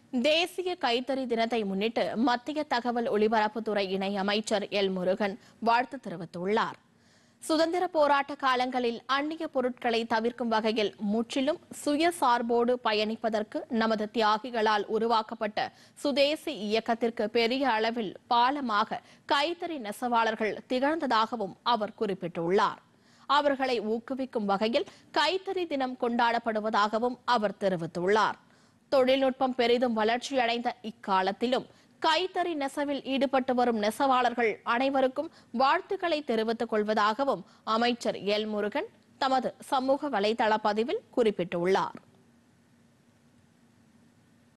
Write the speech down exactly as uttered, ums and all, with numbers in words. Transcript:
தேசிய கைத்தறி தினத்தை முன்னிட்டு மத்திய தகவல் ஒலிபரப்புத்துறை இணை அமைச்சர் எல் முருகன் வாழ்த்து தெரிவித்துள்ளார். சுதந்திர போராட்ட காலங்களில் அந்நிய பொருட்களை தவிர்க்கும் வகையில் முற்றிலும் சுயசார்போடு பயணிப்பதற்கு நமது தியாகிகளால் உருவாக்கப்பட்ட சுதேசி இயக்கத்திற்கு பெரிய அளவில் பாலமாக கைத்தறி நெசவாளர்கள் திகழ்ந்ததாகவும் அவர் குறிப்பிட்டுள்ளார். அவர்களை ஊக்குவிக்கும் வகையில் கைத்தறி தினம் கொண்டாடப்படுவதாகவும் அவர் தெரிவித்துள்ளார். தொழில்நுட்பம் பெரிதும் வளர்ச்சியடைந்த இக்காலத்திலும் கைத்தறி நெசவில் ஈடுபட்டு வரும் நெசவாளர்கள் அனைவருக்கும் வாழ்த்துக்களை தெரிவித்துக் கொள்வதாகவும் அமைச்சர் எல் முருகன் தமது சமூக வலைதள பதிவில் குறிப்பிட்டுள்ளார்.